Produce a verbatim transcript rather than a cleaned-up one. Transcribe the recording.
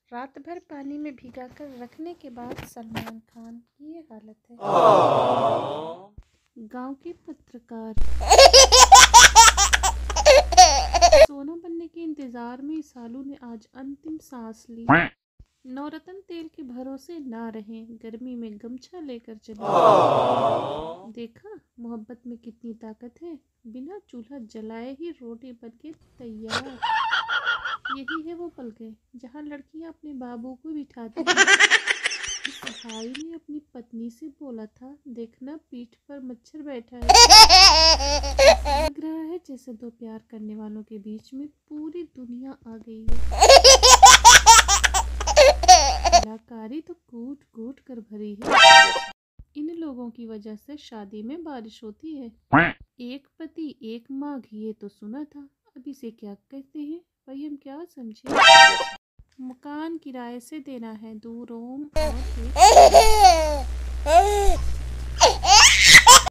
रात भर पानी में भिगाकर रखने के बाद सलमान खान की ये हालत है। गांव के पत्रकार सोना बनने के इंतजार में सालू ने आज अंतिम सांस ली। नवरत्न तेल के भरोसे ना रहें, गर्मी में गमछा लेकर चले। देखा मोहब्बत में कितनी ताकत है, बिना चूल्हा जलाए ही रोटी बनके तैयार। यही है वो पलकें जहाँ लड़कियां अपने बाबू को बिठाती हैं। इस भाई ने अपनी पत्नी से बोला था, देखना पीठ पर मच्छर बैठा है। लग रहा है जैसे दो प्यार करने वालों के बीच में पूरी दुनिया आ गई है। कलाकारी तो कूट कूट कर भरी है। इन लोगों की वजह से शादी में बारिश होती है। एक पति एक माघ, ये तो सुना था, अब इसे क्या कहते हैं भाई, हम क्या समझे। मकान किराए से देना है, दो रूम और एक